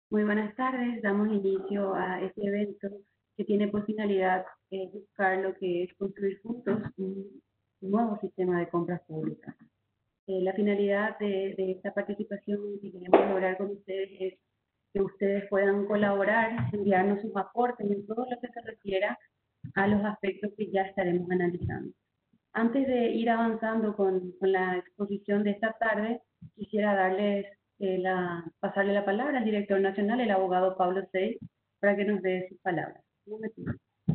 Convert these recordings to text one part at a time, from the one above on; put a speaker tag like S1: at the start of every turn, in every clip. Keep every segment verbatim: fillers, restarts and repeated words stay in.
S1: Muy buenas tardes, damos inicio a este evento que tiene por finalidad eh, buscar lo que es construir juntos un nuevo sistema de compras públicas. Eh, la finalidad de, de esta participación que queremos lograr con ustedes es que ustedes puedan colaborar, enviarnos sus aportes en todo lo que se refiera a los aspectos que ya estaremos analizando. Antes de ir avanzando con, con la exposición de esta tarde, quisiera darles eh, la, pasarle la palabra al director nacional, el abogado Pablo Sey, para que nos dé sus palabras. Un momentito.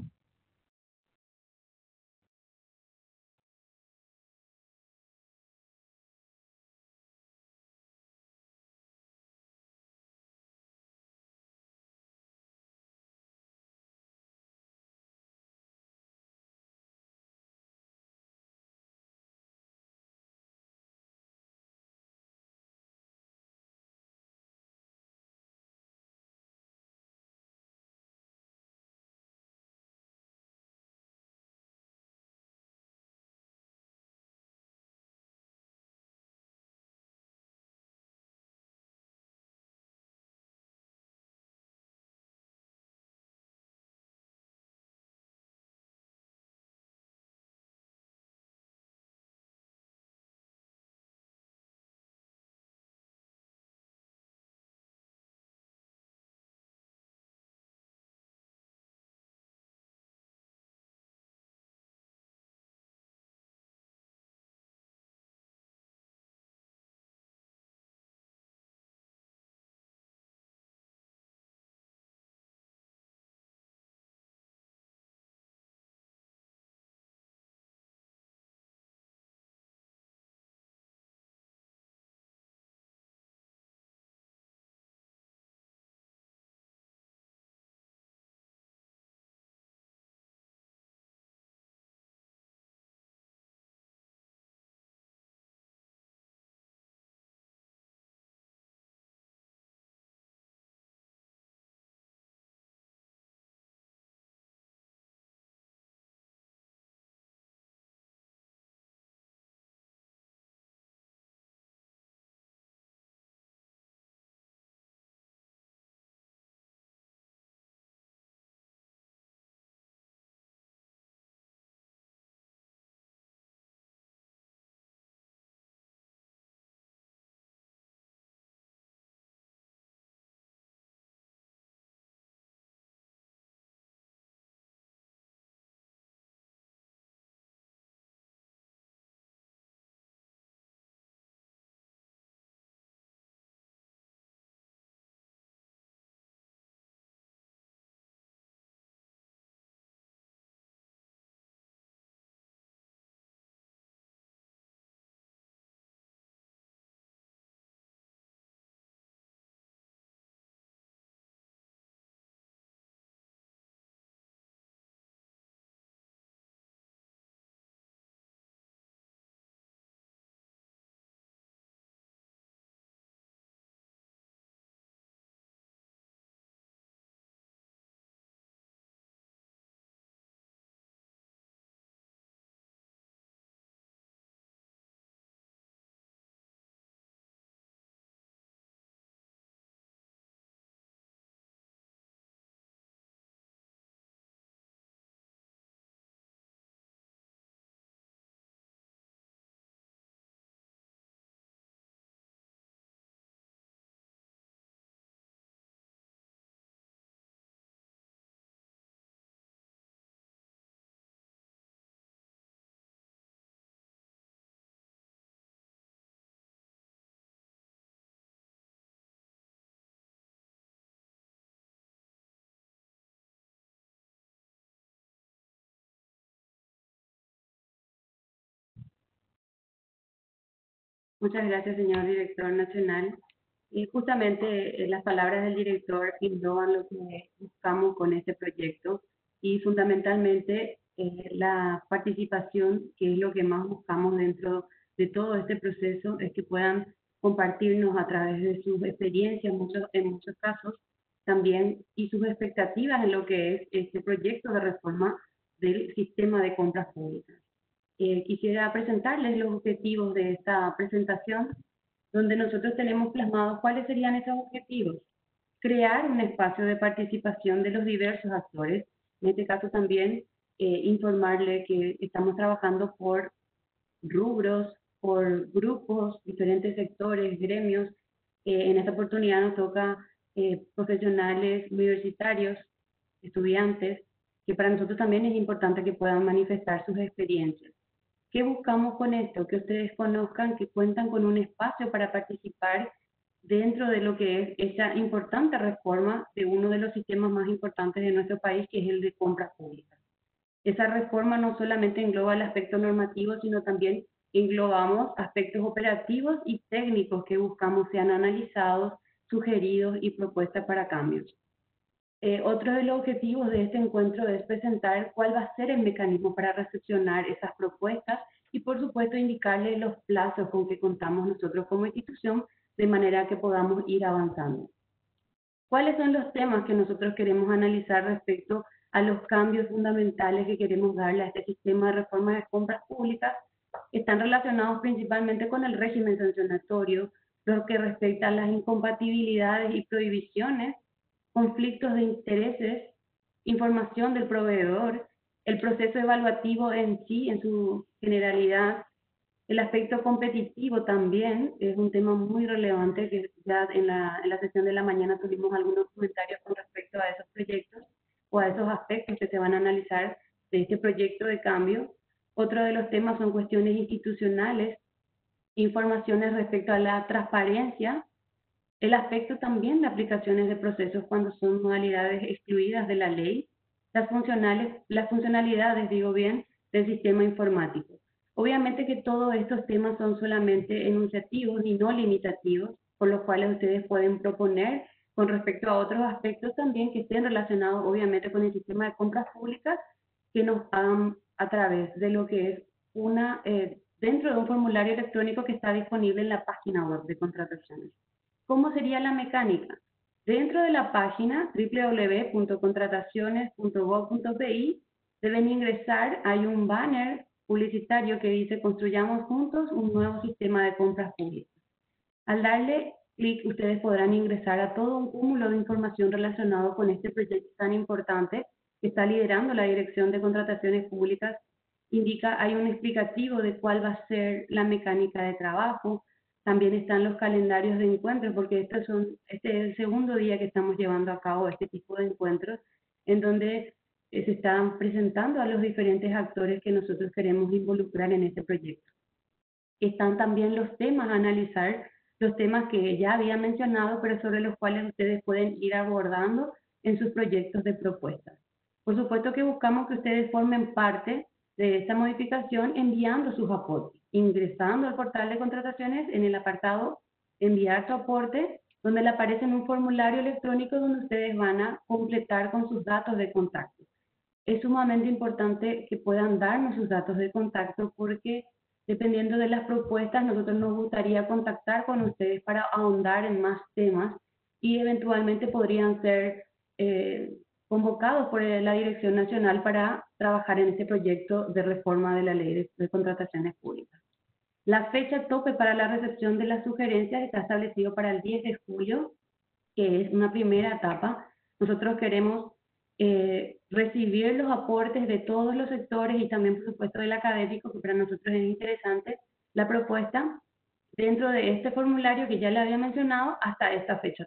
S1: Muchas gracias, señor director nacional. Y justamente eh, las palabras del director engloban lo que buscamos con este proyecto y fundamentalmente eh, la participación, que es lo que más buscamos dentro de todo este proceso, es que puedan compartirnos a través de sus experiencias, muchos, en muchos casos, también y sus expectativas en lo que es este proyecto de reforma del sistema de compras públicas. Eh, quisiera presentarles los objetivos de esta presentación, donde nosotros tenemos plasmados cuáles serían esos objetivos. crear un espacio de participación de los diversos actores. En este caso también eh, informarle que estamos trabajando por rubros, por grupos, diferentes sectores, gremios. Eh, en esta oportunidad nos toca eh, profesionales universitarios, estudiantes, que para nosotros también es importante que puedan manifestar sus experiencias. ¿Qué buscamos con esto? Que ustedes conozcan que cuentan con un espacio para participar dentro de lo que es esa importante reforma de uno de los sistemas más importantes de nuestro país, que es el de compras públicas. Esa reforma no solamente engloba el aspecto normativo, sino también englobamos aspectos operativos y técnicos que buscamos sean analizados, sugeridos y propuestas para cambios. Eh, otro de los objetivos de este encuentro es presentar cuál va a ser el mecanismo para recepcionar esas propuestas y, por supuesto, indicarle los plazos con que contamos nosotros como institución de manera que podamos ir avanzando. ¿Cuáles son los temas que nosotros queremos analizar respecto a los cambios fundamentales que queremos darle a este sistema de reforma de compras públicas? Están relacionados principalmente con el régimen sancionatorio, lo que respecta a las incompatibilidades y prohibiciones, conflictos de intereses, información del proveedor, el proceso evaluativo en sí, en su generalidad, el aspecto competitivo también es un tema muy relevante que ya en la, en la sesión de la mañana tuvimos algunos comentarios con respecto a esos proyectos o a esos aspectos que se van a analizar de este proyecto de cambio. Otro de los temas son cuestiones institucionales, informaciones respecto a la transparencia, el aspecto también de aplicaciones de procesos cuando son modalidades excluidas de la ley, las, funcionales, las funcionalidades, digo bien, del sistema informático. Obviamente que todos estos temas son solamente enunciativos y no limitativos, por lo cuales ustedes pueden proponer con respecto a otros aspectos también que estén relacionados obviamente con el sistema de compras públicas que nos hagan a través de lo que es una, eh, dentro de un formulario electrónico que está disponible en la página web de contrataciones. ¿Cómo sería la mecánica? Dentro de la página doble u doble u doble u punto contrataciones punto gov punto pi deben ingresar, hay un banner publicitario que dice construyamos juntos un nuevo sistema de compras públicas. Al darle clic, ustedes podrán ingresar a todo un cúmulo de información relacionado con este proyecto tan importante que está liderando la Dirección de Contrataciones Públicas. Indica, hay un explicativo de cuál va a ser la mecánica de trabajo. También están los calendarios de encuentros, porque estos son, este es el segundo día que estamos llevando a cabo este tipo de encuentros, en donde se están presentando a los diferentes actores que nosotros queremos involucrar en este proyecto. Están también los temas a analizar, los temas que ya había mencionado, pero sobre los cuales ustedes pueden ir abordando en sus proyectos de propuestas. Por supuesto que buscamos que ustedes formen parte de esta modificación enviando sus aportes, ingresando al portal de contrataciones en el apartado enviar su aporte, donde le aparece un formulario electrónico donde ustedes van a completar con sus datos de contacto. Es sumamente importante que puedan darnos sus datos de contacto porque dependiendo de las propuestas, nosotros nos gustaría contactar con ustedes para ahondar en más temas y eventualmente podrían ser eh, convocados por la Dirección Nacional para trabajar en este proyecto de reforma de la Ley de, de Contrataciones Públicas. La fecha tope para la recepción de las sugerencias está establecido para el diez de julio, que es una primera etapa. Nosotros queremos eh, recibir los aportes de todos los sectores y también, por supuesto, del académico, que para nosotros es interesante, la propuesta dentro de este formulario que ya le había mencionado hasta esta fecha.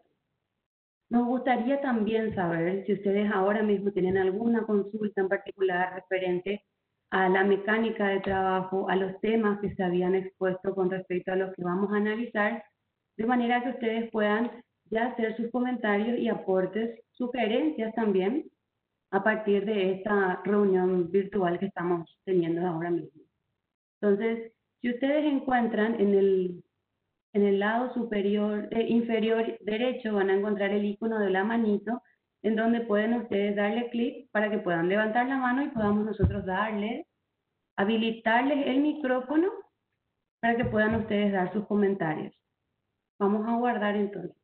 S1: Nos gustaría también saber si ustedes ahora mismo tienen alguna consulta en particular referente a la mecánica de trabajo, a los temas que se habían expuesto con respecto a los que vamos a analizar, de manera que ustedes puedan ya hacer sus comentarios y aportes, sugerencias también, a partir de esta reunión virtual que estamos teniendo ahora mismo. Entonces, si ustedes encuentran en el, en el lado superior, eh, inferior derecho, van a encontrar el icono de la manito, en donde pueden ustedes darle clic para que puedan levantar la mano y podamos nosotros darle, habilitarles el micrófono para que puedan ustedes dar sus comentarios. Vamos a guardar entonces.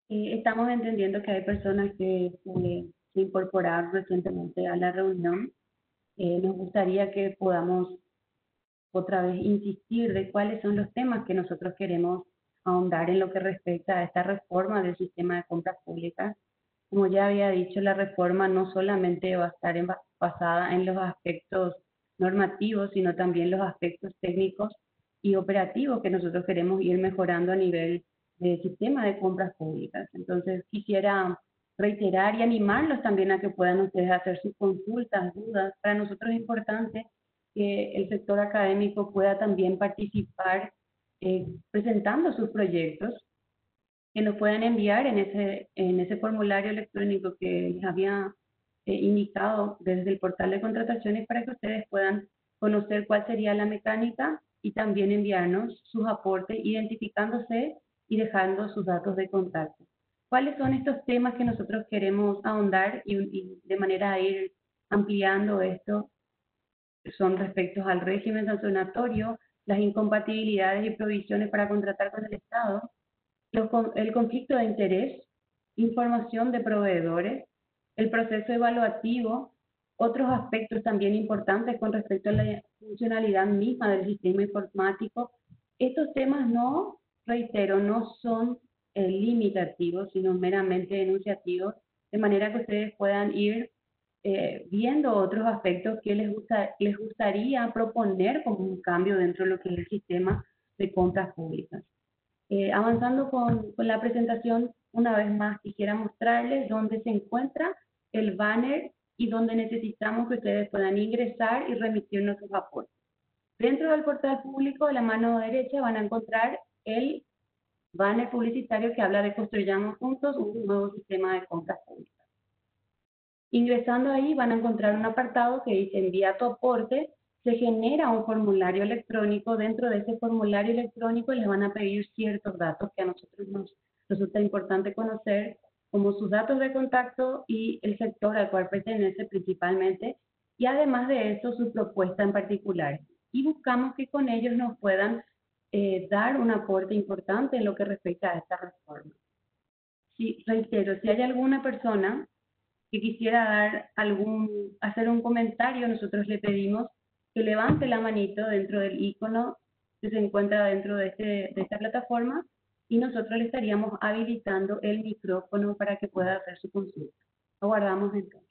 S1: Eh, estamos entendiendo que hay personas que se, se incorporaron recientemente a la reunión. Eh, nos gustaría que podamos otra vez insistir de cuáles son los temas que nosotros queremos ahondar en lo que respecta a esta reforma del sistema de compras públicas. Como ya había dicho, la reforma no solamente va a estar en, basada en los aspectos normativos, sino también los aspectos técnicos y operativos que nosotros queremos ir mejorando a nivel del sistema de compras públicas. Entonces, quisiera reiterar y animarlos también a que puedan ustedes hacer sus consultas, dudas. Para nosotros es importante que el sector académico pueda también participar eh, presentando sus proyectos, que nos puedan enviar en ese, en ese formulario electrónico que les había eh, indicado desde el portal de contrataciones para que ustedes puedan conocer cuál sería la mecánica y también enviarnos sus aportes identificándose y dejando sus datos de contacto. ¿Cuáles son estos temas que nosotros queremos ahondar y, y de manera a ir ampliando esto? Son respecto al régimen sancionatorio, las incompatibilidades y provisiones para contratar con el Estado, los, el conflicto de interés, información de proveedores, el proceso evaluativo, otros aspectos también importantes con respecto a la funcionalidad misma del sistema informático. Estos temas no, reitero, no son eh, limitativos, sino meramente enunciativos, de manera que ustedes puedan ir eh, viendo otros aspectos que les, gusta, les gustaría proponer como un cambio dentro de lo que es el sistema de compras públicas. Eh, avanzando con, con, la presentación, una vez más quisiera mostrarles dónde se encuentra el banner y dónde necesitamos que ustedes puedan ingresar y remitirnos sus aportes. Dentro del portal público, a la mano derecha van a encontrar el banner publicitario que habla de Construyamos Juntos un nuevo sistema de compras públicas. Ingresando ahí van a encontrar un apartado que dice envía tu aporte, se genera un formulario electrónico, dentro de ese formulario electrónico les van a pedir ciertos datos que a nosotros nos resulta importante conocer, como sus datos de contacto y el sector al cual pertenece principalmente, y además de eso su propuesta en particular. Y buscamos que con ellos nos puedan eh, dar un aporte importante en lo que respecta a esta reforma. Sí, reitero, si hay alguna persona que quisiera dar algún, hacer un comentario, nosotros le pedimos que levante la manito dentro del icono que se encuentra dentro de, este, de esta plataforma y nosotros le estaríamos habilitando el micrófono para que pueda hacer su consulta. Aguardamos entonces.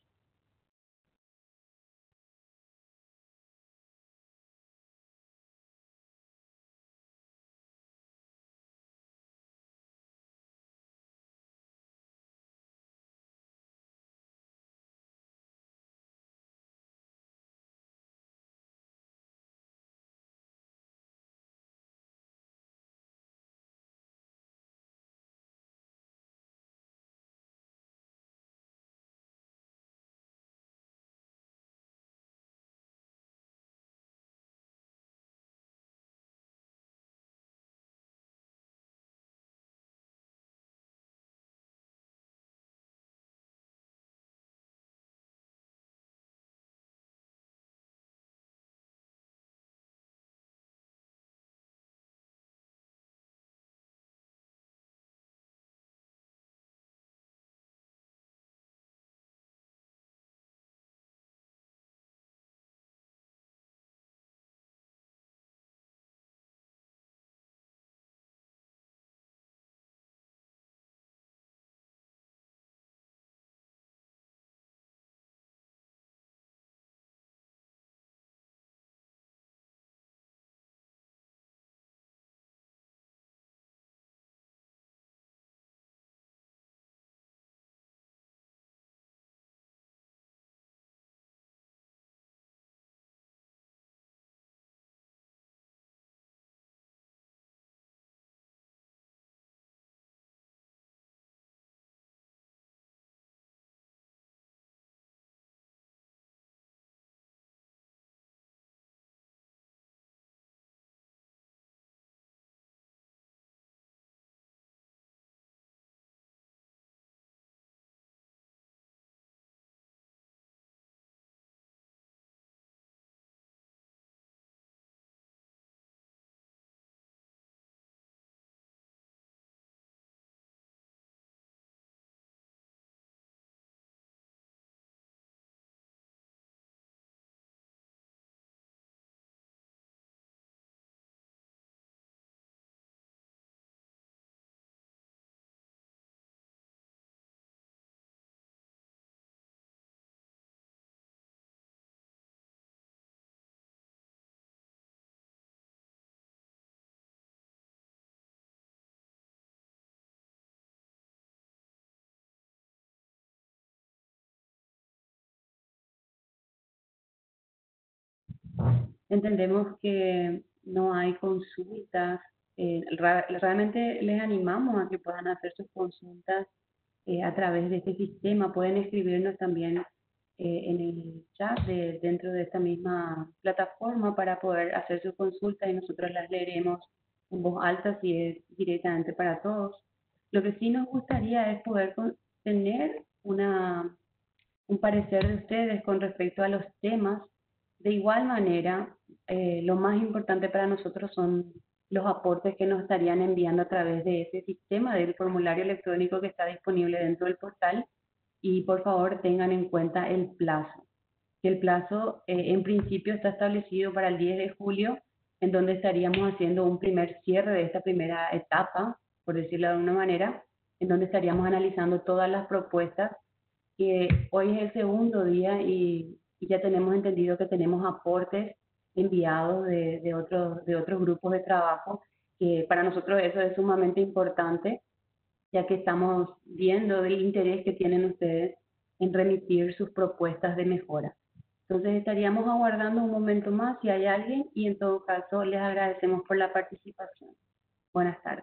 S1: Entendemos que no hay consultas. Eh, ra- realmente les animamos a que puedan hacer sus consultas eh, a través de este sistema. Pueden escribirnos también eh, en el chat de, dentro de esta misma plataforma para poder hacer sus consultas y nosotros las leeremos en voz alta si es directamente para todos. Lo que sí nos gustaría es poder con- tener una un parecer de ustedes con respecto a los temas. De igual manera, eh, lo más importante para nosotros son los aportes que nos estarían enviando a través de ese sistema del formulario electrónico que está disponible dentro del portal y por favor tengan en cuenta el plazo. El plazo eh, en principio está establecido para el diez de julio, en donde estaríamos haciendo un primer cierre de esta primera etapa, por decirlo de alguna manera, en donde estaríamos analizando todas las propuestas que hoy es el segundo día y, y ya tenemos entendido que tenemos aportes enviados de, de, otros, de otros grupos de trabajo, que para nosotros eso es sumamente importante, ya que estamos viendo el interés que tienen ustedes en remitir sus propuestas de mejora. Entonces estaríamos aguardando un momento más si hay alguien y en todo caso les agradecemos por la participación. Buenas tardes.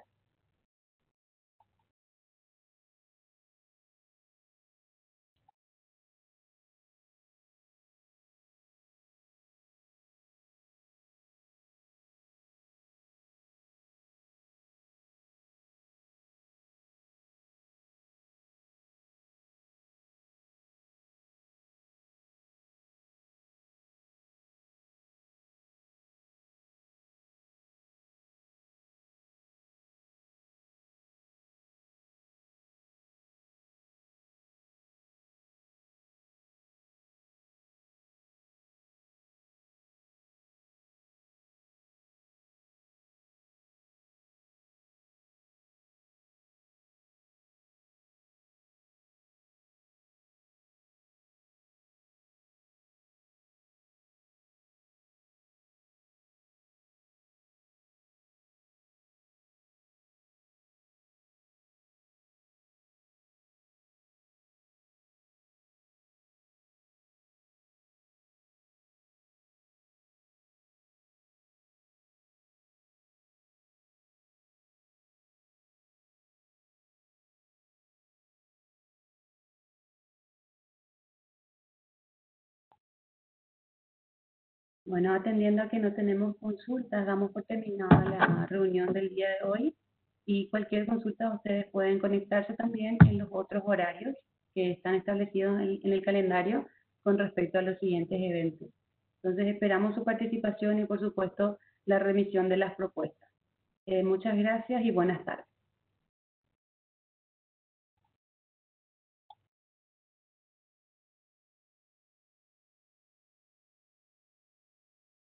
S1: Bueno, atendiendo a que no tenemos consultas, damos por terminada la reunión del día de hoy y cualquier consulta ustedes pueden conectarse también en los otros horarios que están establecidos en, en el calendario con respecto a los siguientes eventos. Entonces esperamos su participación y por supuesto la remisión de las propuestas. Eh, muchas gracias y buenas tardes.